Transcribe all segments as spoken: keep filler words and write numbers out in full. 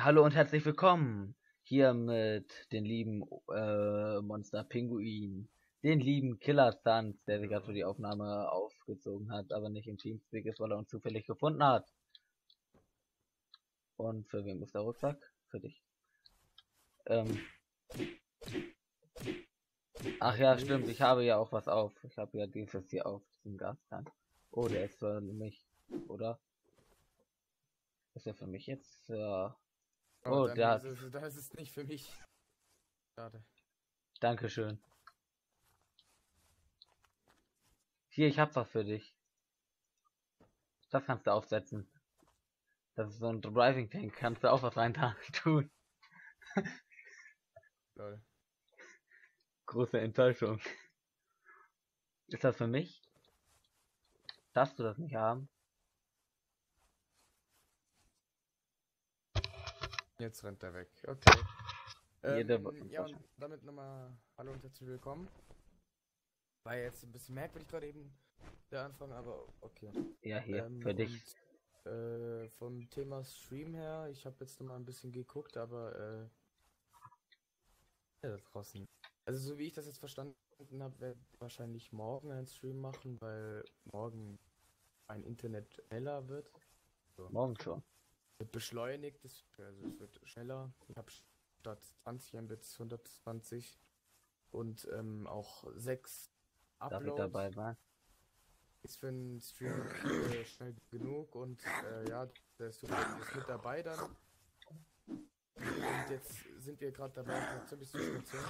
Hallo und herzlich willkommen hier mit den lieben äh, Monster Pinguin, den lieben Killer Stunts, der sich gerade für die Aufnahme aufgezogen hat, aber nicht im Teamspeak ist, weil er uns zufällig gefunden hat. Und für wen ist der Rucksack? Für dich. Ähm. Ach ja, stimmt, ich habe ja auch was auf. Ich habe ja dieses hier auf, diesen Gastank. Oh, der ist für mich, oder? Ist er für mich jetzt? Ja. Oh, Oh, dann der ist hat. es, das ist nicht für mich. Schade. Dankeschön. Hier, ich hab was für dich. Das kannst du aufsetzen. Das ist so ein Driving Tank. Kannst du auch was rein tun? Lol. Große Enttäuschung. Ist das für mich? Darfst du das nicht haben? Jetzt rennt er weg. Okay. Jede Ähm, ja, und damit nochmal Hallo und herzlich willkommen. War jetzt ein bisschen merkwürdig gerade eben der Anfang, aber okay. Ja, hier, Ähm, für dich. und äh, vom Thema Stream her, ich habe jetzt nochmal ein bisschen geguckt, aber äh, ja, da draußen. Also so wie ich das jetzt verstanden habe, werde ich wahrscheinlich morgen einen Stream machen, weil morgen mein Internet schneller wird. So. Morgen schon. Wird beschleunigt, es, also es wird schneller. Ich habe statt zwanzig Mbits hundertzwanzig und ähm, auch sechs Darf ich Uploads. dabei sein? Ist für einen Stream äh, schnell genug und äh, ja, der ist super ist mit dabei dann. Und jetzt sind wir gerade dabei, eine Zombie-Situation.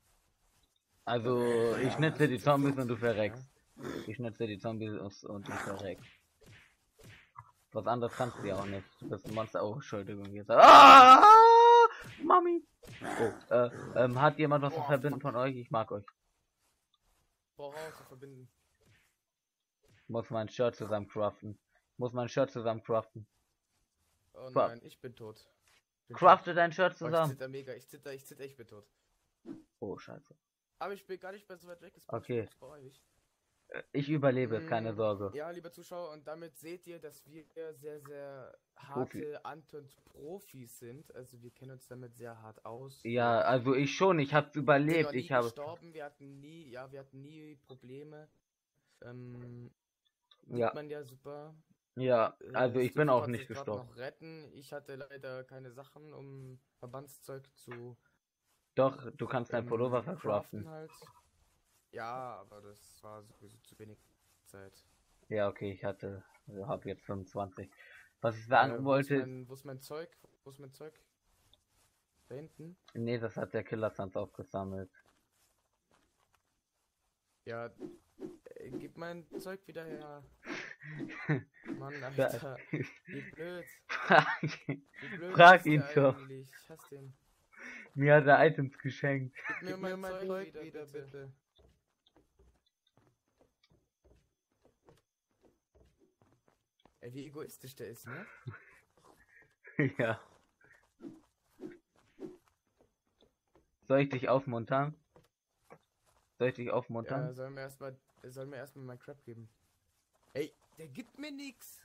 Also, ich schnitze die Zombies und du verreckst. Ja. Ich schnitze die Zombies und du verreckst. Was anderes kannst du ja auch nicht. Du bist ein Monster. Oh, Entschuldigung. Jetzt. Ah! Mami! Oh, äh, ähm, hat jemand was zu Boah, verbinden fuck. von euch? Ich mag euch. Voraus zu verbinden. Muss mein Shirt zusammen craften. Muss mein Shirt zusammen craften. Oh Craft. nein, ich bin tot. Bin Crafte tot. dein Shirt Oh, ich zusammen. zitter mega, ich zitter, ich zitter, ich bin tot. Oh, scheiße. Aber ich bin gar nicht mehr so weit weg, das Okay. bei euch. Ich überlebe, Mm, keine Sorge. Ja, liebe Zuschauer, und damit seht ihr, dass wir sehr, sehr Profi. harte Anton-Profis sind. Also wir kennen uns damit sehr hart aus. Ja, also ich schon, ich hab's Wir sind überlebt. noch nie Ich habe. gestorben, wir hatten nie, ja, wir hatten nie Probleme. Ähm, sieht Ja. man ja super. Ja, Äh, also ich bin Steve auch konnte nicht sich gerade gestorben. noch retten. Ich hatte leider keine Sachen, um Verbandszeug zu Doch, du kannst dein ähm, Pullover vercraften. halt. Ja, aber das war sowieso zu wenig Zeit. Ja, okay, ich hatte, also habe jetzt fünfundzwanzig. Was ich Äh, sagen wo ist wollte, mein, wo ist mein Zeug? Wo ist mein Zeug? Da hinten? nee, das hat der Killer Sans aufgesammelt. Ja, äh, gib mein Zeug wieder her. Mann, Ja. Alter. Wie blöd. Frag, Wie blöd frag ist ihn der doch. eigentlich? Ich hasse den. Mir hat er Items geschenkt. Gib mir, Gib mein, mir mein Zeug, Zeug wieder, wieder, bitte. bitte. Ey, wie egoistisch der ist, ne? Ja. Soll ich dich aufmuntern? Soll ich dich aufmuntern? Ja, soll mir erstmal, soll mir erstmal mein Crap geben. Ey, der gibt mir nix.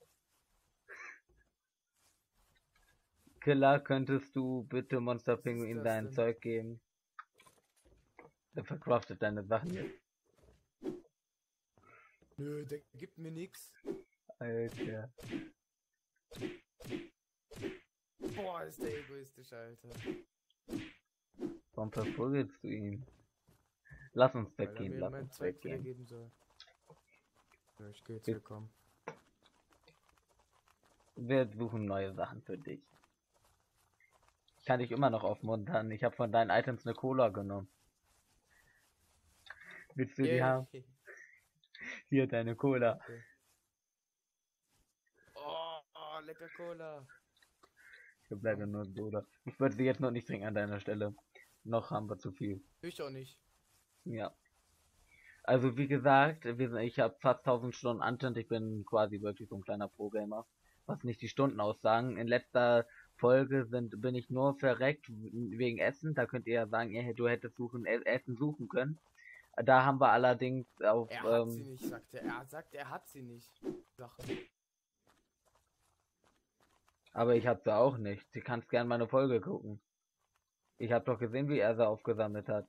Killer, könntest du bitte Monster Was ist Pinguin das dein denn? Zeug geben? Der verkraftet deine Sachen jetzt. Nö, der gibt mir nix. Alter. Boah, ist der egoistisch, Alter. Warum verprügelst du ihn? Lass uns Weil er weggehen, mir lass mein uns Zeug weggehen. wiedergeben soll. Ja, ich geh jetzt Wir- willkommen. Wir suchen neue Sachen für dich. Ich kann dich immer noch aufmuntern. Ich habe von deinen Items eine Cola genommen. Willst du die Yay. haben? Hier, deine Cola. Okay. Oh, oh, lecker Cola. Ich hab leider nur Soda. Ich würde sie jetzt noch nicht trinken an deiner Stelle. Noch haben wir zu viel. Ich auch nicht. Ja. Also wie gesagt, wir sind, ich habe fast tausend Stunden Antent. Ich bin quasi wirklich so ein kleiner Pro-Gamer. Was nicht die Stunden aussagen. In letzter Folge sind, bin ich nur verreckt wegen Essen. Da könnt ihr ja sagen, ihr, du hättest suchen, Essen suchen können. Da haben wir allerdings auf... Er hat ähm, sie nicht, sagt er. Er sagt, er hat sie nicht. Sachen. Aber ich hab sie auch nicht. Sie kannst gern meine Folge gucken. Ich hab doch gesehen, wie er sie aufgesammelt hat.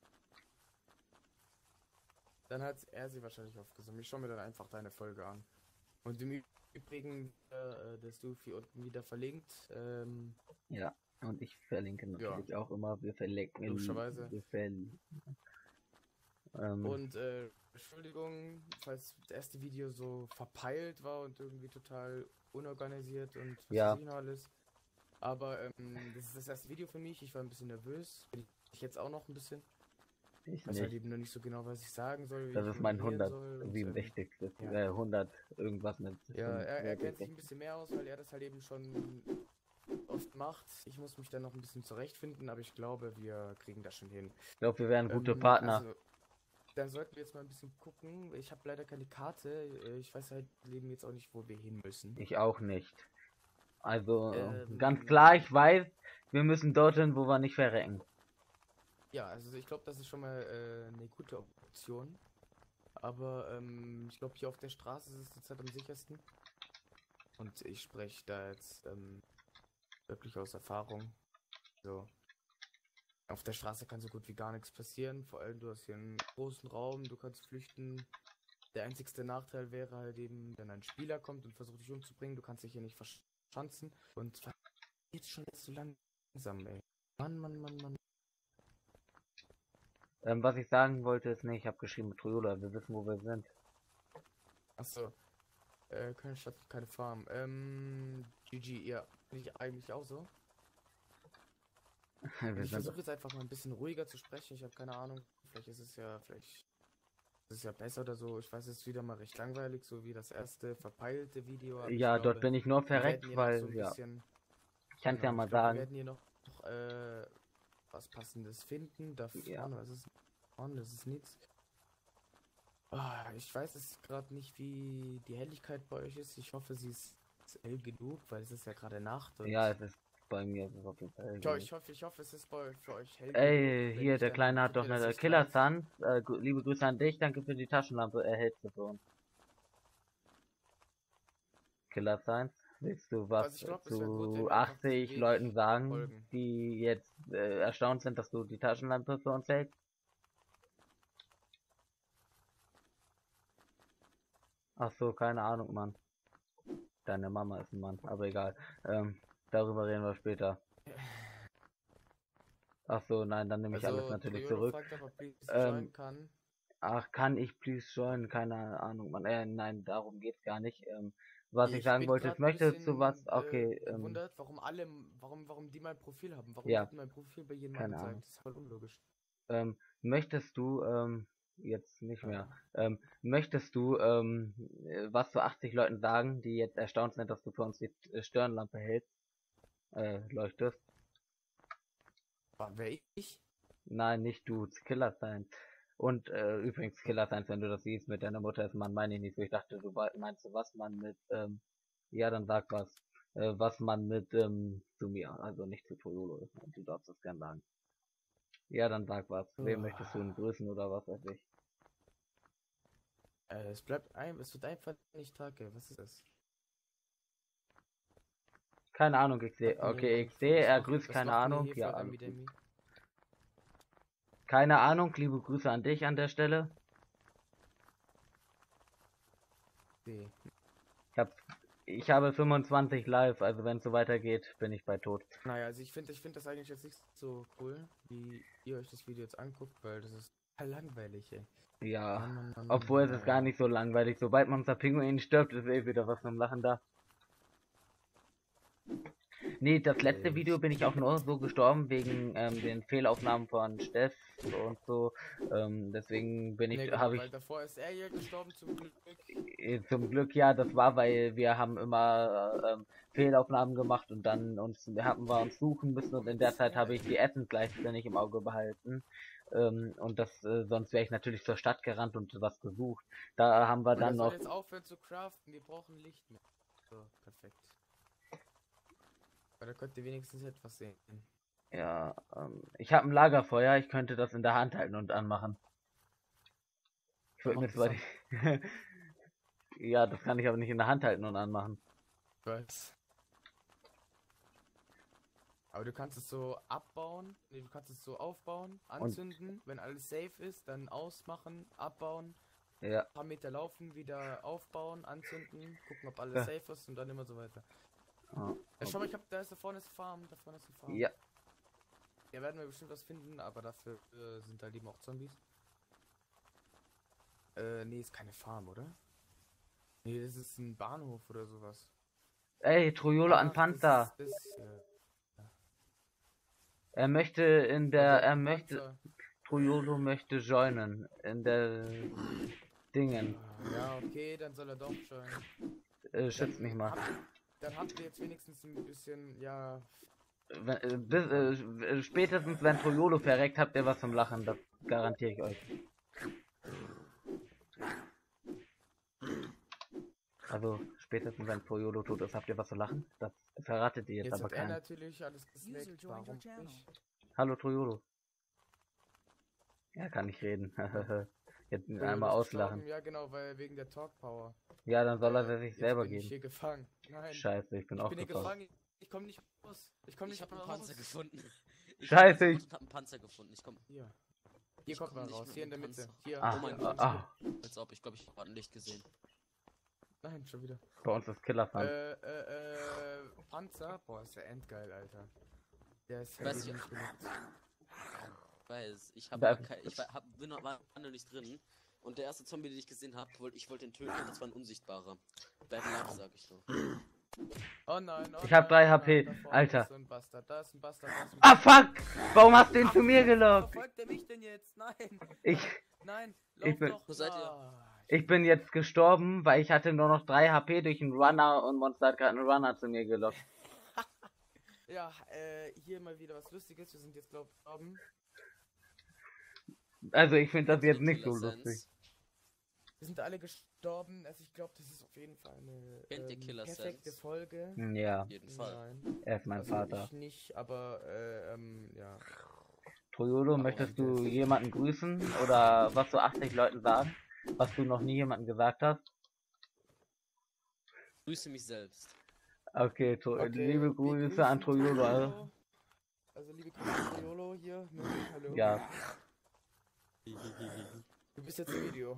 Dann hat er sie wahrscheinlich aufgesammelt. Ich schaue mir dann einfach deine Folge an. Und im Übrigen, äh, das Luffy unten wieder verlinkt. Ähm, Ja, und ich verlinke ja, natürlich auch immer. Wir verlinken. logischerweise. Wir verlinken. Ähm, Und äh, Entschuldigung, falls das erste Video so verpeilt war und irgendwie total unorganisiert und was ja, weiß ich noch alles. Aber ähm, das ist das erste Video für mich. Ich war ein bisschen nervös. Bin ich jetzt auch noch ein bisschen. ich Weiß halt nicht. eben noch nicht so genau, was ich sagen soll, wie Das ich ist mein moderieren soll. Und, ähm, hundertsiebenundsechzig. ja, Äh, hundert irgendwas mit. ja er, er kennt sich ein bisschen mehr aus, weil er das halt eben schon oft macht. Ich muss mich dann noch ein bisschen zurechtfinden, aber ich glaube, wir kriegen das schon hin. Ich glaube, wir wären gute Ähm, Partner. Also, dann sollten wir jetzt mal ein bisschen gucken. Ich habe leider keine Karte. Äh, Ich weiß halt eben jetzt auch nicht, wo wir hin müssen. Ich auch nicht. Also, Ähm, ganz klar, ich weiß, wir müssen dorthin, wo wir nicht verrecken. Ja, also ich glaube, das ist schon mal äh, eine gute Option. Aber ähm, ich glaube, hier auf der Straße ist es zurzeit am sichersten. Und ich spreche da jetzt ähm, wirklich aus Erfahrung. So. Auf der Straße kann so gut wie gar nichts passieren. Vor allem, du hast hier einen großen Raum, du kannst flüchten. Der einzigste Nachteil wäre halt eben, wenn ein Spieler kommt und versucht dich umzubringen, du kannst dich hier nicht verschanzen. Und jetzt schon jetzt so langsam, ey. Mann, Mann, Mann, Mann. Ähm, was ich sagen wollte ist, nee, ich habe geschrieben mit Triola, wir wissen, wo wir sind. Achso. Äh, keine Stadt, keine Farm. Ähm, G G, ja. Finde ich eigentlich auch so. wir Ich sind versuche jetzt einfach mal ein bisschen ruhiger zu sprechen. Ich habe keine Ahnung. Vielleicht ist es ja, vielleicht ist es ja besser oder so. Ich weiß, es ist wieder mal recht langweilig, so wie das erste verpeilte Video. Aber ja, ich dort glaube, bin ich nur wir werden verreckt, hier noch weil, so ein ja, bisschen. ich kann es Genau, ja mal ich glaube, wir sagen. werden hier noch, noch äh, was Passendes finden. Da Ja. vorne, was ist vorne? Das ist nichts. Ah, ich weiß es gerade nicht, wie die Helligkeit bei euch ist. Ich hoffe, sie ist hell genug, weil es ist ja gerade Nacht. Und Ja, es ist bei mir, es ist auf jeden Fall. ich, ho- ich hoffe, ich hoffe, es ist bei euch, für euch hell Ey, genug. Wenn hier, nicht, der dann Kleine hat tut doch mir das eine echt Killer leid. Sun. Äh, gu- liebe Grüße an dich, danke für die Taschenlampe, erhältst du für uns. Killer Science. Willst du was Also ich glaube, es wäre gut, wenn zu wir einfach diesem achtzig Weg Leuten sagen, folgen. die jetzt äh, erstaunt sind, dass du die Taschenlampe für uns hältst? Ach so, keine Ahnung, Mann. Deine Mama ist ein Mann, aber egal. Ähm, darüber reden wir später. Ach so, nein, dann nehme ich alles Also natürlich Triolo zurück. fragt, ob er please Ähm, joinen kann. ach, kann ich please join? Keine Ahnung, Mann. Äh, nein, darum geht's gar nicht. Ähm, was ich Ich sagen bin wollte, ist, gerade ein möchtest du was? bisschen äh, Okay, ähm, gewundert, warum alle, warum, warum die mein Profil haben. Warum ja, wird mein Profil bei jedem keine Ahnung. angezeigt? Das ist voll unlogisch. Ähm, möchtest du, ähm, jetzt nicht mehr, Ja. ähm, möchtest du, ähm, äh, was zu achtzig Leuten sagen, die jetzt erstaunt sind, dass du für uns die äh, Stirnlampe hältst, äh, leuchtest? War wer ich? Nein, nicht du, Killer Science. Und äh, übrigens, Killer Science, wenn du das siehst, mit deiner Mutter ist Mann, meine ich nicht so. Ich dachte, du wei- meinst du was man mit, ähm, ja, dann sag was. Äh, was man mit, ähm, zu mir, also nicht zu Toyolo ist. Du darfst das gern sagen. Ja, dann sag was. Wen möchtest du denn grüßen oder was weiß ich? Äh, es bleibt ein, es wird einfach nicht Tag, ey. Was ist das? Keine Ahnung, ich sehe. Hat mir Okay, jemand ich vor- sehe, Was er macht, grüßt, was keine macht mir Ahnung. hier Ja, für alles gut. Amidemi? Keine Ahnung, liebe Grüße an dich an der Stelle. Nee. Ich hab, ich habe fünfundzwanzig live, also wenn es so weitergeht, bin ich bei tot. Naja, also ich finde ich finde das eigentlich jetzt nicht so cool, wie ihr euch das Video jetzt anguckt, weil das ist total langweilig, ey. Ja, Mann, Mann, Mann, obwohl es Mann, ist gar naja. nicht so langweilig. Sobald man unser Pinguin stirbt, ist eh wieder was zum Lachen da. Nee, das letzte Video bin ich auch nur so gestorben wegen ähm, den Fehlaufnahmen von Steff und so. Ähm, deswegen bin ich, Ne, genau, habe weil ich davor ist er hier gestorben, zum Glück. äh, zum Glück ja, das war, weil wir haben immer ähm, Fehlaufnahmen gemacht und dann uns haben wir uns suchen müssen und in der Zeit habe ich die Essensleiste nicht im Auge behalten. Ähm, und das, äh, sonst wäre ich natürlich zur Stadt gerannt und was gesucht. Da haben wir Und er dann soll noch. jetzt aufhören zu craften, wir brauchen Licht mehr. So, perfekt. Weil da könnt ihr wenigstens etwas sehen. Ja, ähm, ich habe ein Lagerfeuer, ich könnte das in der Hand halten und anmachen. Ich Dann würde mir macht zwar das die. an. Ja, das kann ich aber nicht in der Hand halten und anmachen. Ich weiß. Aber du kannst es so abbauen, nee, du kannst es so aufbauen, anzünden, wenn alles safe ist, dann ausmachen, abbauen, Ja. ein paar Meter laufen, wieder aufbauen, anzünden, gucken, ob alles Ja. safe ist und dann immer so weiter. Oh, Ja, schau mal, ich hab, da ist da vorne ist Farm, da vorne ist die Farm. ja. Ja, werden wir bestimmt was finden, aber dafür äh, sind da eben auch Zombies. Äh, nee, ist keine Farm, oder? Nee, das ist ein Bahnhof oder sowas. Ey, Trujolo an Ach, Panzer. Das ist, das, äh, Er möchte in der, der er möchte, Panzer. Trujolo möchte joinen in der Dingen. Ja, okay, dann soll er doch schon. Äh, schützt mich mal. Hab, dann habt ihr jetzt wenigstens ein bisschen, ja. Wenn, äh, bis, äh, spätestens wenn Trujolo verreckt, habt ihr was zum Lachen, das garantiere ich euch. Also spätestens wenn Trujolo tot ist, habt ihr was zu lachen? Das verratet ihr jetzt, Jetzt aber hat er keinen. natürlich alles gesnackt, warum nicht? Hallo Trujolo. Ja, kann nicht reden. Jetzt ihn Trujolo einmal ist auslachen. gestorben, ja genau, weil wegen der Talk Power. Ja, dann soll er Äh, sich jetzt selber bin ich geben. hier gefangen. Nein, Scheiße, ich bin ich auch bin hier gefangen. gefangen. Ich komme nicht raus. Ich komme Ich nicht habe einen raus. Panzer gefunden. Ich Scheiße, ich ich- hab einen Panzer gefunden. Ich komm. Hier. Hier Ich kommt komm man nicht raus. mit Hier in der dem Mitte. Panzer. Hier. Ah, Oh mein hier, Gott. ah, Als ob, ich glaube, ich habe ein Licht gesehen. Nein, schon wieder. bei uns ist Killerfan. Äh, äh, äh, Panzer? Boah, ist der endgeil, Alter. Der ist Weiß halt ich- nicht benutzt. Ich weiß, ich habe Da- ich war, hab, bin noch- war noch nicht drin. Und der erste Zombie, den ich gesehen habe, wollte ich wollte den töten, und das war ein unsichtbarer. Bad Luck, sag ich nur. Oh nein, oh Ich hab nein, drei oh H nein, P, da vorne Alter. ist so ein Bastard, da ist ein Bastard, da ist ein Ah Bastard. fuck! Warum hast du ihn zu mir Wo gelockt? verfolgt er mich denn jetzt? Nein, Ich, nein, Ich lauf bin- doch. Wo seid ihr? Ah, ich bin jetzt gestorben, weil ich hatte nur noch drei H P durch einen Runner und Monster hat gerade einen Runner zu mir gelockt. Ja, äh, hier mal wieder was Lustiges. Wir sind jetzt, glaub ich, oben. Also ich finde das Kennst jetzt du nicht so Killer lustig. Sense? Wir sind alle gestorben. Also ich glaube, das ist auf jeden Fall eine Kennt ihr ähm, Killer perfekte Sense? Folge. Hm, Ja, Auf jeden Fall. Nein, er ist mein also Vater. ich nicht, aber äh, ähm, ja. Trujolo, Aber möchtest mein du Best. jemanden grüßen oder was du achtzig Leuten sagen, was du noch nie jemandem gesagt hast? Grüße mich selbst. Okay, Tro Okay, liebe wir Grüße an grüßen Trujolo. Trujolo. Also liebe Grüße an Trujolo hier. Ne? Hallo. Ja, Du bist jetzt im Video.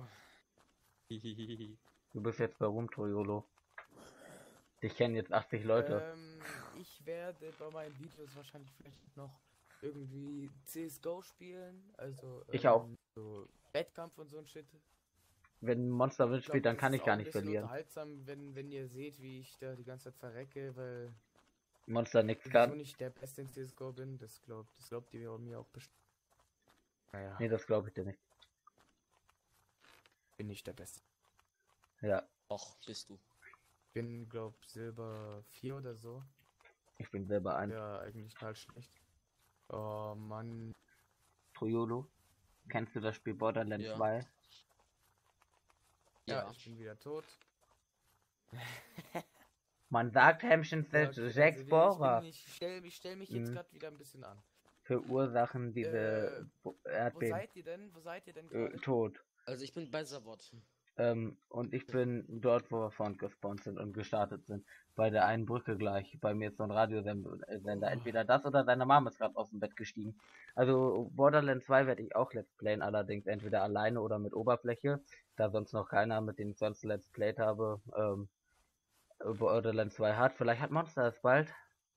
du bist jetzt bei Rum, Trujolo. Dich kennen jetzt achtzig Leute. Ähm, ich werde bei meinen Videos wahrscheinlich vielleicht noch irgendwie C S G O spielen. Also Ich ähm, auch. So Wettkampf und so ein Shit. Wenn Monster Wind Ich glaub, spielt, dann das kann ist ich auch gar ein nicht bisschen verlieren. unterhaltsam, wenn, wenn ihr seht, wie ich da die ganze Zeit verrecke, weil Monster nix ich kann. nicht der Beste in C S G O bin. Das glaubt, das glaubt ihr mir auch bestimmt. Naja, Nee, das glaube ich dir nicht. bin nicht der Beste. Ja, Och, bist du. Bin, glaub, Silber vier oder so. ich bin selber ein Ja, eigentlich total schlecht. Oh Mann. Trujolo. Kennst du das Spiel Borderlands Ja. zwei? Ja, Ja. ich bin wieder tot. Man sagt Hämmchen Ja, selbst okay, Jack also ich, Bohrer bin, ich stell, ich stell mich jetzt Mhm. gerade wieder ein bisschen an. verursachen diese Äh, Bo- Wo Erdbeben. seid ihr denn? Wo seid ihr denn Äh, gerade? tot. Also ich bin bei Savot. Ähm, und ich bin dort, wo wir vorhin gespawnt sind und gestartet sind. Bei der einen Brücke gleich. Bei mir ist so ein Radiosender. Oh. Entweder das oder deine Mom ist gerade aus dem Bett gestiegen. Also Borderlands zwei werde ich auch Let's Playen, allerdings entweder alleine oder mit Oberfläche. Da sonst noch keiner, mit dem ich sonst Let's Played habe, ähm, Borderlands zwei hat. Vielleicht hat Monster es bald.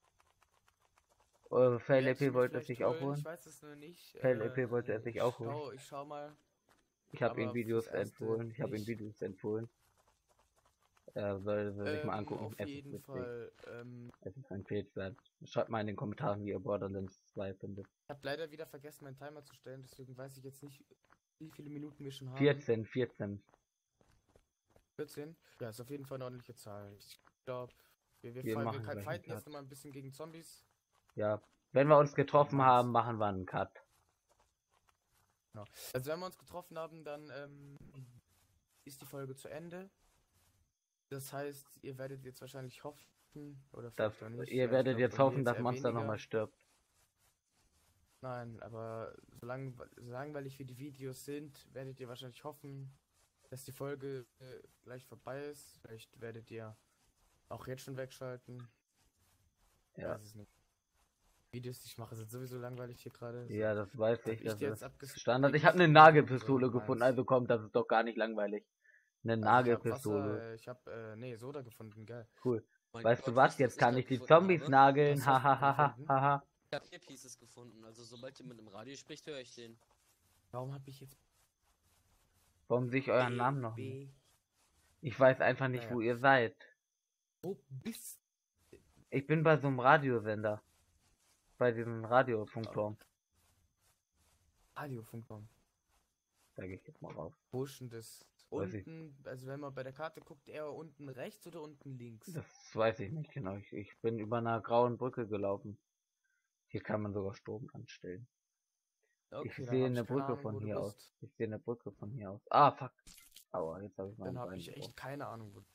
Äh, Fail Werd E ich P mir wollte es vielleicht sich auch holen, holen. Ich weiß es nur nicht. Fail E P wollte äh, es sich ich auch holen. schau, ich schau mal. Ich habe ihm aber Videos fürs Erste empfohlen. Ich habe ihm nicht. Videos empfohlen. Er soll sie sich mal Ähm, angucken. auf Es ist jeden witzig. Fall. Ähm, Es ist empfehlenswert. Schreibt mal in den Kommentaren, wie ihr Borderlands zwei findet. ich habe leider wieder vergessen, meinen Timer zu stellen, deswegen weiß ich jetzt nicht, wie viele Minuten wir schon haben. vierzehn, vierzehn. vierzehn? Ja, ist auf jeden Fall eine ordentliche Zahl. Ich glaube, wir, wir, Wir fight- machen wir gleich einen fighten Cut. jetzt noch mal ein bisschen gegen Zombies. Ja. Wenn wir uns getroffen Nice. haben, machen wir einen Cut. Genau. Also wenn wir uns getroffen haben, dann ähm, ist die Folge zu Ende. Das heißt, ihr werdet jetzt wahrscheinlich hoffen, oder Das, vielleicht auch nicht. ihr ja, ich werdet glaub, jetzt bei mir hoffen, dass eher Monster weniger. nochmal stirbt. Nein, aber so, lang, so langweilig wie die Videos sind, werdet ihr wahrscheinlich hoffen, dass die Folge äh, gleich vorbei ist. Vielleicht werdet ihr auch jetzt schon wegschalten. Ich Ja. weiß es nicht. Videos, die ich mache, sind sowieso langweilig hier gerade. So. Ja, das weiß Hab ich. ich Das dir jetzt ist abges- Standard. Ich abgeschickt habe eine und Nagelpistole so gefunden, meins. also komm, das ist doch gar nicht langweilig. Eine Also ich hab Nagelpistole. Wasser, äh, ich hab, äh, nee, Soda gefunden, geil. Cool. Mein Weißt du Gott, was? wisst ihr, Jetzt ich kann gerade ich die gefunden Zombies habe? nageln. Was hast du Hahaha. gefunden? Haha. Ich habe vier Pieces gefunden, also sobald jemand im Radio spricht, höre ich den. Warum habe ich jetzt Warum sehe ich euren Namen noch nicht? B? Ich weiß einfach nicht, Naja. wo ihr seid. Wo bist Ich bin bei so einem Radiosender. Bei diesem Radiofunkturm. Radiofunkturm? Da gehe ich jetzt mal raus. Wo ist denn das? Weiß ich. Unten, also wenn man bei der Karte guckt, eher unten rechts oder unten links? Das weiß ich nicht genau. Ich, ich bin über einer grauen Brücke gelaufen. Hier kann man sogar Strom anstellen. Okay, Ich dann sehe hab eine ich keine Brücke Ahnung, von wo du hier aus. bist. Ich sehe eine Brücke von hier aus. Ah, fuck. Aua, jetzt habe ich meinen Dann habe Bein ich gebrochen. echt keine Ahnung, wo.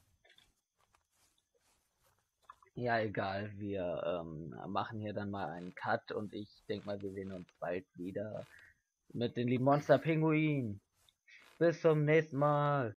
Ja, egal. Wir ähm, machen hier dann mal einen Cut und ich denke mal, wir sehen uns bald wieder mit den lieben Monster Pinguin. Bis zum nächsten Mal.